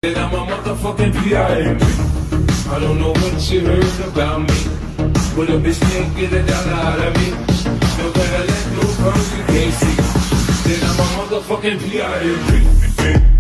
That I'm a motherfucking PIMP. I don't know what you heard about me, but a bitch can't get $1 out of me. No better let no person can't see that I'm a motherfucking PIMP.